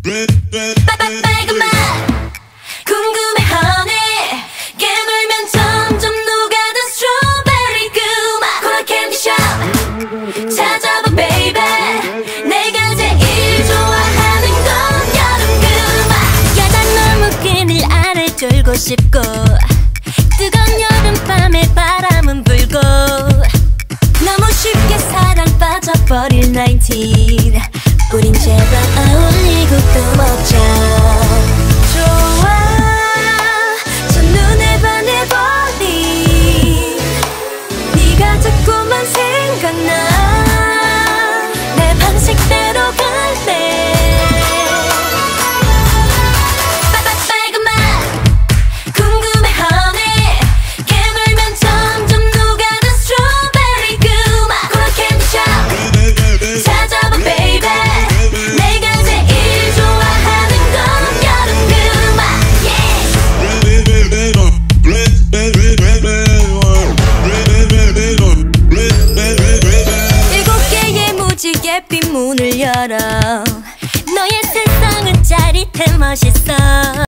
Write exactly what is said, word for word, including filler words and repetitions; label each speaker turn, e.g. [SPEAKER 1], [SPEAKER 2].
[SPEAKER 1] 빨간 맛 궁금해 honey 깨물면 점점 녹아든 스트로베리 그 맛 코라 캔디숍 찾아봐 baby 내가 제일 좋아하는 건 여름 그 맛 야단 너무 그늘 아래 졸고 싶고 뜨거운 여름밤에 바람은 불고 너무 쉽게 사랑 빠져버릴 나인틴 우린 제발 어울리고 또 먹자 좋아 저 눈에 반해버린 네가 자꾸만 생각나 내 방식대로 갈래 빨간 맛 궁금해 honey 깨물면 점점 녹아든 스트로베리 그 맛 코라 캔디숍 찾아봐 baby 내가 제일 좋아하는 건 여름 그 맛 일곱 개의 무지개 빈 문을 열어 너의 세상은 짜릿해 멋있어